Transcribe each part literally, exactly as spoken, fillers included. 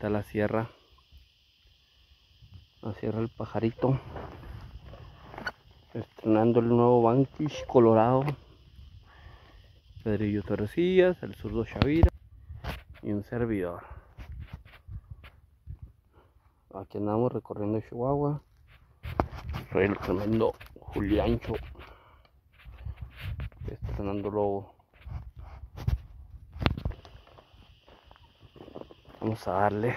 está la sierra. La sierra El Pajarito. Estrenando el nuevo Vanquish Colorado. Pedrillo Torrecillas, el zurdo Shavira y un servidor. Aquí andamos recorriendo Chihuahua. El tremendo Juliancho. Estrenándolo. Vamos a darle.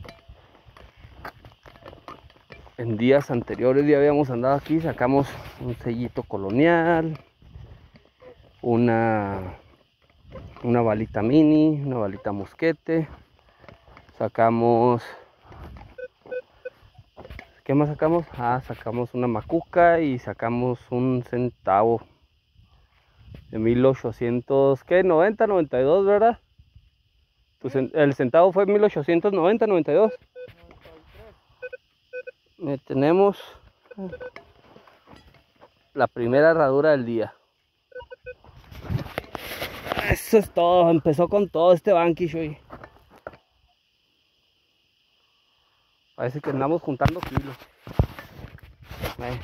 En días anteriores ya habíamos andado aquí, sacamos un sellito colonial, una una balita mini, una balita mosquete, sacamos, ¿qué más sacamos? Ah, sacamos una macuca y sacamos un centavo de mil ochocientos, ¿qué? noventa, noventa y dos, ¿verdad? Pues el centavo fue mil ochocientos noventa, noventa y dos. Eh, tenemos la primera herradura del día. Eso es todo, empezó con todo este Vanquish hoy. Parece que andamos juntando kilos. Eh.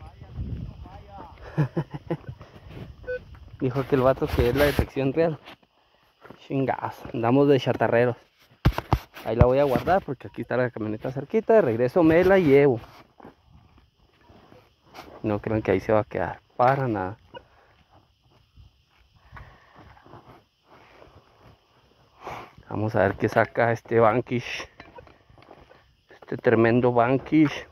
Dijo que el vato que es la detección real. Chingazo, andamos de chatarreros. Ahí la voy a guardar porque aquí está la camioneta cerquita. De regreso me la llevo. No crean que ahí se va a quedar, para nada. Vamos a ver qué saca este Vanquish. Este tremendo Vanquish.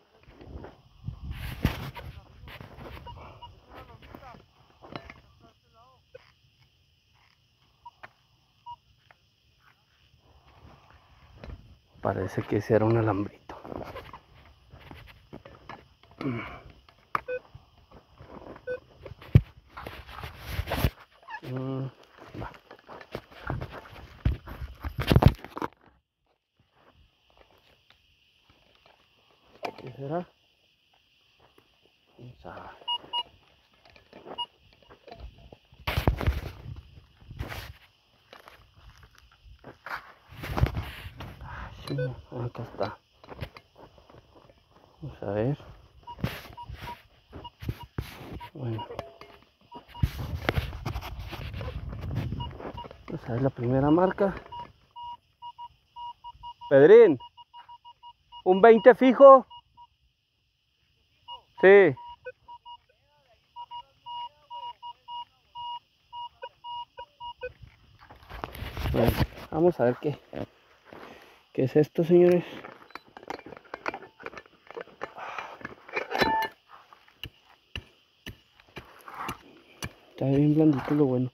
Parece que ese era un alambrito. Mm, va. ¿Qué será? Vamos a ver. Sí, acá está. Vamos a ver. Bueno. Esa es la primera marca. Pedrín, ¿un veinte fijo? Sí. Bueno, vamos a ver qué, qué es esto, señores. Está bien blandito lo bueno.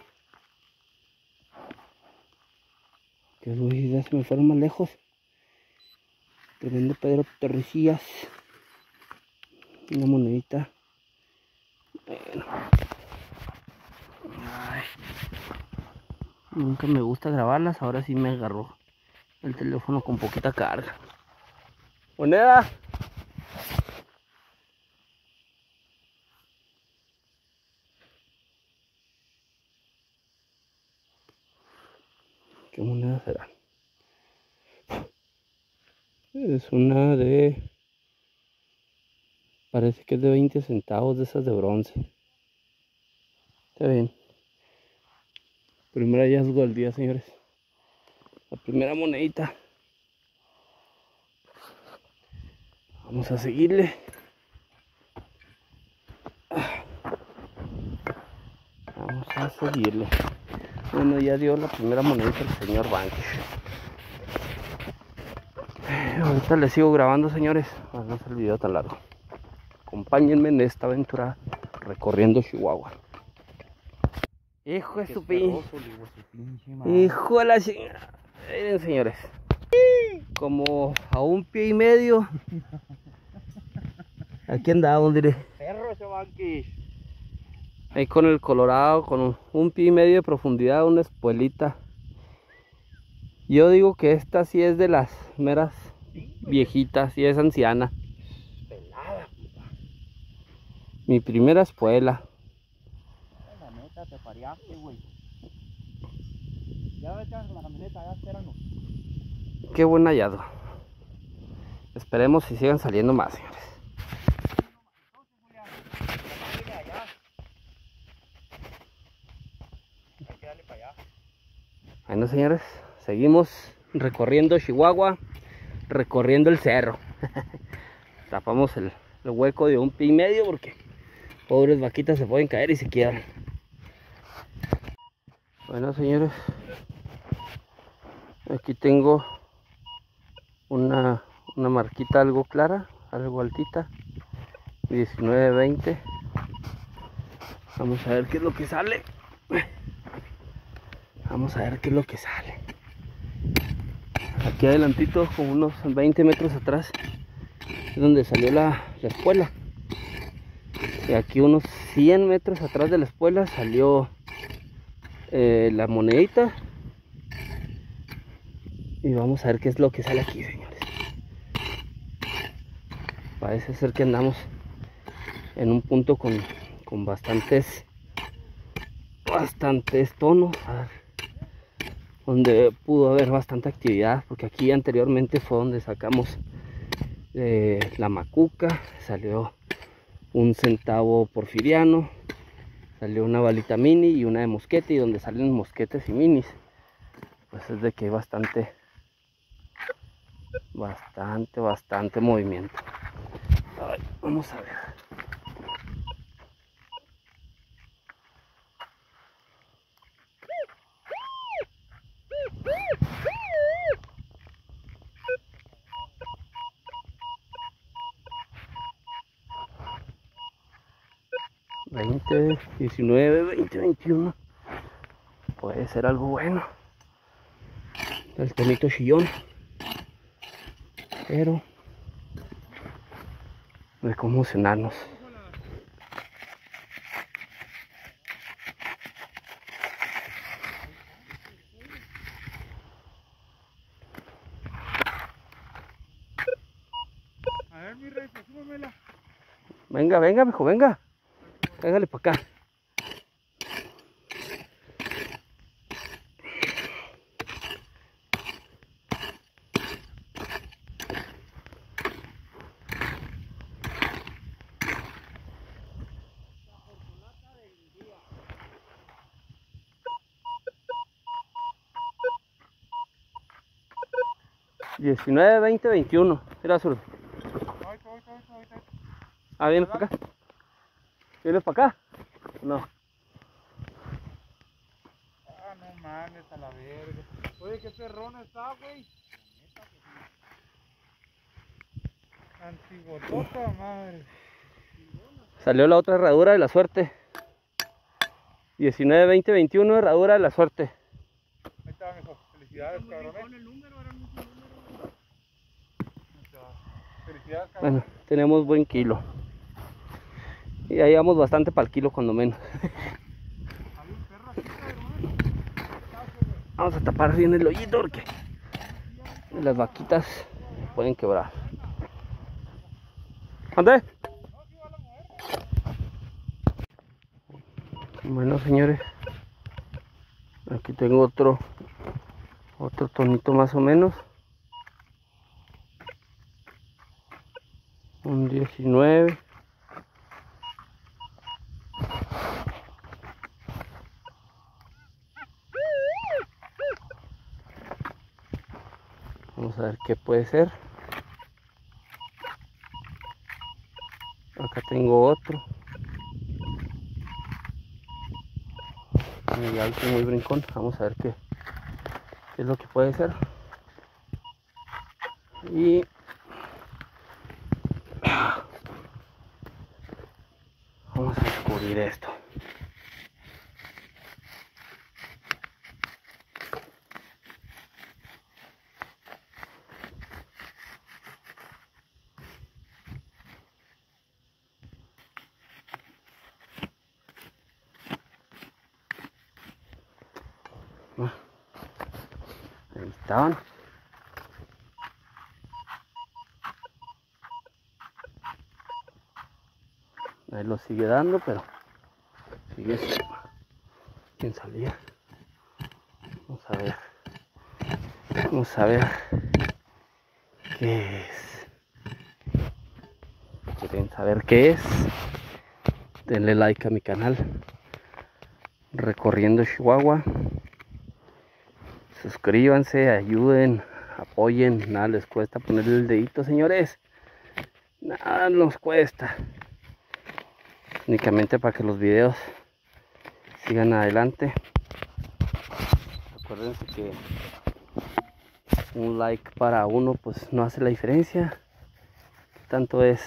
Que uy, ya se me fueron más lejos. Tremendo Pedro Torrecillas. Una monedita. Bueno. Ay. Nunca me gusta grabarlas, ahora sí me agarró el teléfono con poquita carga. Moneda. ¿Qué moneda será? Es una de... Parece que es de veinte centavos, de esas de bronce. Está bien. Primer hallazgo del día, señores. La primera monedita. Vamos a seguirle. Vamos a seguirle. Bueno, ya dio la primera monedita el señor Vanquish. Ahorita les sigo grabando, señores. Para no hacer el video tan largo. Acompáñenme en esta aventura recorriendo Chihuahua. Hijo de su pinche. Hijo de la chingada. Miren, señores. Como a un pie y medio. Aquí andamos, diré. Perro ese Vanquish. Ahí con el Colorado, con un, un pie y medio de profundidad, una espuelita. Yo digo que esta sí es de las meras viejitas, sí es anciana. Pelada, Mi primera espuela. la neta te pareaste, güey. Ya vete a la camioneta, ya espéranos. Qué buen hallado. Esperemos si sigan saliendo más, señores. Bueno, señores, seguimos recorriendo Chihuahua, recorriendo el cerro. Tapamos el, el hueco de un pie y medio porque pobres vaquitas se pueden caer y se quiebran. Bueno, señores, aquí tengo una, una marquita algo clara, algo altita, diecinueve veinte. Vamos a ver qué es lo que sale. Vamos a ver qué es lo que sale. Aquí adelantito, como unos veinte metros atrás, es donde salió la, la espuela. Y aquí unos cien metros atrás de la espuela salió eh, la monedita. Y vamos a ver qué es lo que sale aquí, señores. Parece ser que andamos en un punto con, con bastantes bastantes tonos. A ver, donde pudo haber bastante actividad, porque aquí anteriormente fue donde sacamos eh, la macuca, salió un centavo porfiriano, salió una balita mini y una de mosquete, y donde salen mosquetes y minis, pues es de que hay bastante, bastante, bastante movimiento. Ay, vamos a ver. veinte, diecinueve, veinte, veintiuno. Puede ser algo bueno. El tonito chillón. Pero no hay cómo emocionarnos. A ver, mi rey, pues súbemela. Venga, venga, mijo, venga. Pégale para acá. diecinueve, veinte, veintiuno. Mira, Zurdo. Ahorita, ahorita, ahorita, ahorita. Ah, ¿vienes para acá? ¿Vienes para acá? No. Ah, no mames, a la verga. Oye, qué perrona está, güey. Antigotota, madre. Salió la otra herradura de la suerte. diecinueve, veinte, veintiuno, herradura de la suerte. Ahí está, mijo. Felicidades, cabrón. ¿eh? El número, era mucho número. Felicidades, cabrón. Bueno, tenemos buen kilo. Y ahí vamos bastante para el kilo, cuando menos. Vamos a tapar bien el hoyito porque las vaquitas pueden quebrar. ¿Dónde? Bueno, señores, aquí tengo otro otro tonito más o menos, un diecinueve. Vamos a ver qué puede ser. Acá tengo otro muy alto, muy brincón. Vamos a ver qué, qué es lo que puede ser. Y vamos a descubrir esto. Ahí estaban. Ahí lo sigue dando, pero sigue sin salir. Vamos a ver. Vamos a ver qué es. ¿Quieren saber qué es? Denle like a mi canal Recorriendo Chihuahua. Suscríbanse, ayuden, apoyen. Nada les cuesta ponerle el dedito, señores. Nada nos cuesta. Únicamente para que los videos sigan adelante. Acuérdense que un like para uno pues no hace la diferencia. Tanto es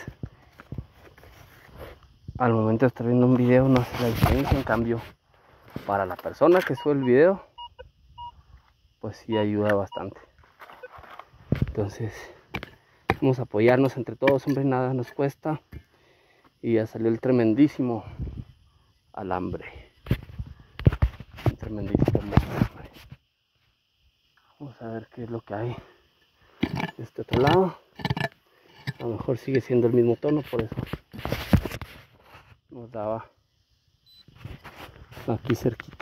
al momento de estar viendo un video no hace la diferencia. En cambio, para la persona que sube el video pues sí ayuda bastante. Entonces vamos a apoyarnos entre todos, hombre, nada nos cuesta. Y ya salió el tremendísimo alambre. Un tremendísimo alambre. Vamos a ver qué es lo que hay de este otro lado. A lo mejor sigue siendo el mismo tono, por eso nos daba aquí cerquita.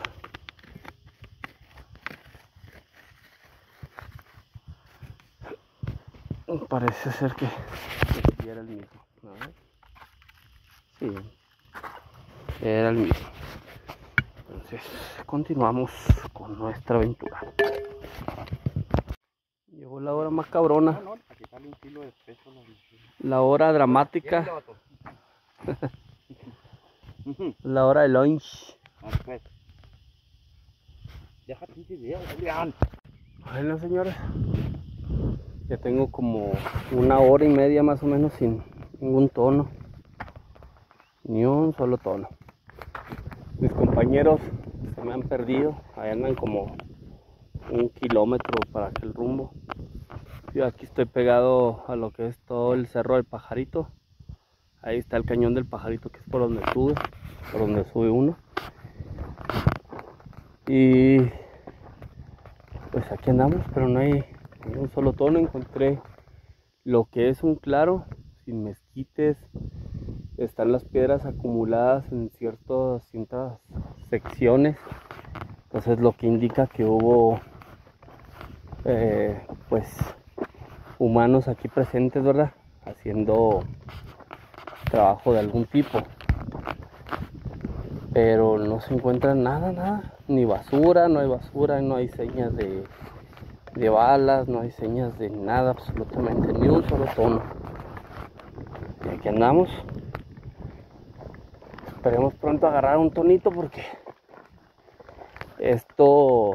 Parece ser que sí era el mismo. A ver. Sí, era el mismo. Entonces continuamos con nuestra aventura. Llegó la hora más cabrona. No, no, aquí sale un kilo de peso. La hora dramática. La hora de lunch. Deja tu video, Julián. Bueno, señores, ya tengo como una hora y media más o menos sin ningún tono, ni un solo tono. Mis compañeros se me han perdido, ahí andan como un kilómetro para aquel rumbo. Yo aquí estoy pegado a lo que es todo el cerro del Pajarito. Ahí está el cañón del Pajarito, que es por donde sube, por donde sube uno. Y pues aquí andamos, pero no hay ni un solo tono. Encontré lo que es un claro, sin mezquites. Están las piedras acumuladas en ciertas, ciertas secciones. Entonces lo que indica que hubo eh, pues humanos aquí presentes, ¿verdad? Haciendo trabajo de algún tipo. Pero no se encuentra nada, nada. Ni basura, no hay basura, no hay señas de, de balas, no hay señas de nada, absolutamente, ni un solo tono. Y aquí andamos. Esperemos pronto agarrar un tonito porque esto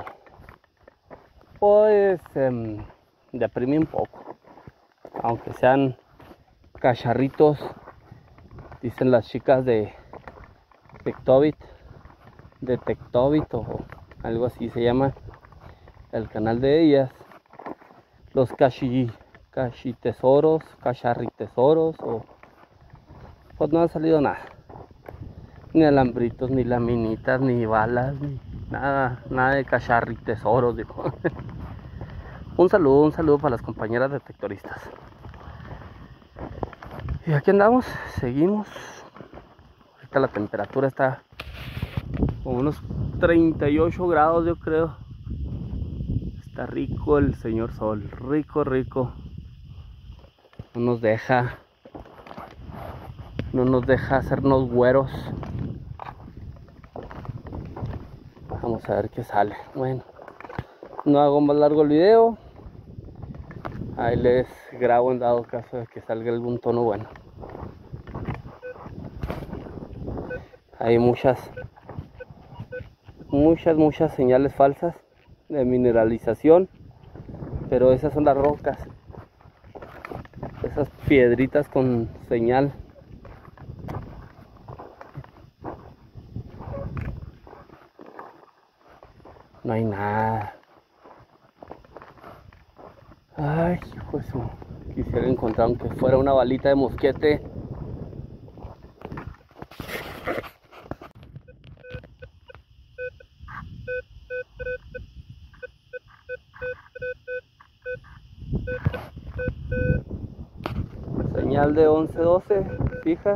pues eh, deprime un poco. Aunque sean cacharritos, dicen las chicas de Tectobit, de Tectobit o algo así se llama el canal de ellas. Los cachi, cachitesoros, cacharritesoros, o pues no ha salido nada. Ni alambritos, ni laminitas, ni balas, ni nada, nada de cacharritesoros, dijo. Un saludo, un saludo para las compañeras detectoristas. Y aquí andamos, seguimos. Ahorita la temperatura está como unos treinta y ocho grados, yo creo. Está rico el señor sol, rico, rico. No nos deja, no nos deja hacernos güeros. Vamos a ver qué sale. Bueno, no hago más largo el video. Ahí les grabo en dado caso de que salga algún tono bueno. Hay muchas, muchas, muchas señales falsas de mineralización, pero esas son las rocas, esas piedritas con señal. No hay nada. Ay, hijo de su... Quisiera encontrar aunque fuera una balita de mosquete. Señal de once doce, fija.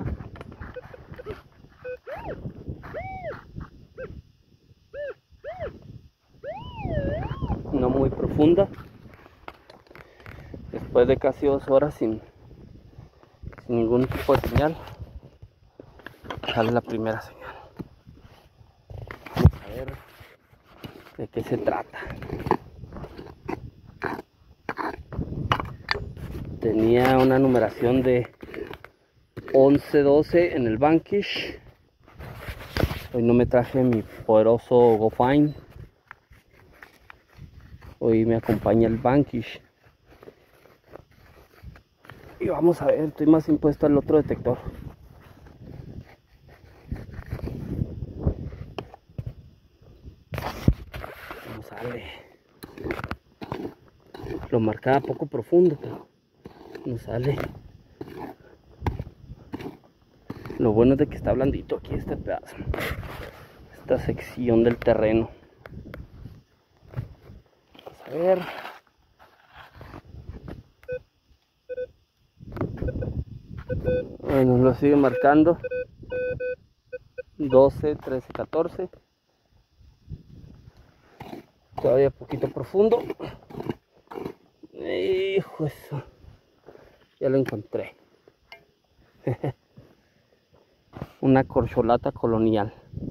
No muy profunda. Después de casi dos horas sin, sin ningún tipo de señal, sale la primera señal. Vamos a ver de qué se trata. Tenía una numeración de once doce en el Vanquish. Hoy no me traje mi poderoso GoFind. Hoy me acompaña el Vanquish. Y vamos a ver, estoy más impuesto al otro detector. No sale. Lo marcaba poco profundo, pero no sale. Lo bueno es de que está blandito aquí este pedazo, esta sección del terreno. Vamos a ver. Bueno, lo sigue marcando. doce, trece, catorce. Todavía poquito profundo. Hijo eso. Ya lo encontré. Una corcholata colonial.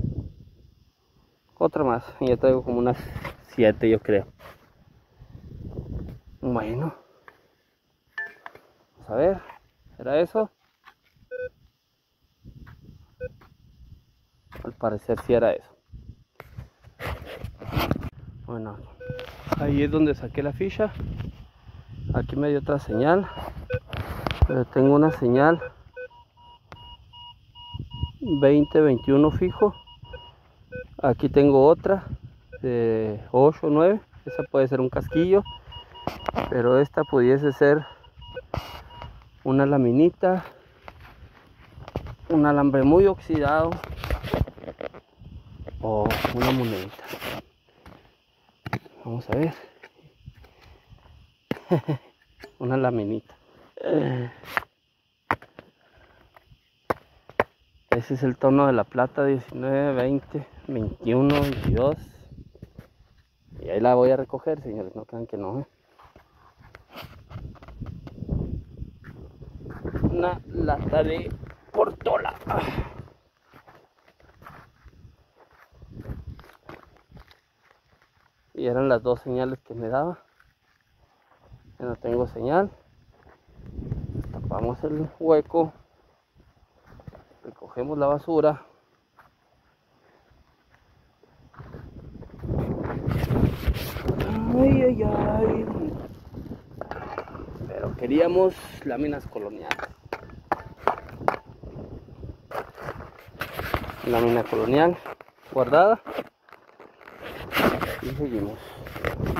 Otra más. Ya traigo como unas siete, yo creo. Bueno. Vamos a ver. ¿Era eso? Al parecer sí era eso. Bueno, ahí es donde saqué la ficha. Aquí me dio otra señal. Pero tengo una señal veinte, veintiuno fijo. Aquí tengo otra de ocho, nueve. Esa puede ser un casquillo, pero esta pudiese ser una laminita, un alambre muy oxidado o una monedita. Vamos a ver. Una laminita. Ese es el tono de la plata, diecinueve, veinte, veintiuno, veintidós. Y ahí la voy a recoger, señores, no crean que no, ¿eh? Una lata de Portola. Y eran las dos señales que me daba. Ya no tengo señal. Tapamos el hueco. Recogemos la basura. Ay, ay, ay. Pero queríamos láminas coloniales. Lámina colonial guardada. Y seguimos.